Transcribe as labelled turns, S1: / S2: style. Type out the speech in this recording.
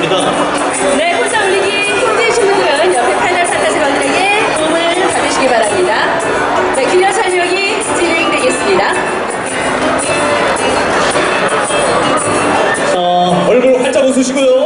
S1: 부탁드리겠습니다.
S2: 네, 혼자 올리기 힘드신 분들은 옆에 파이널 판타지 관리에게 도움을 받으시기 바랍니다. 네, 기념 설명이 진행되겠습니다.
S1: 자, 얼굴 활짝 웃으시고요.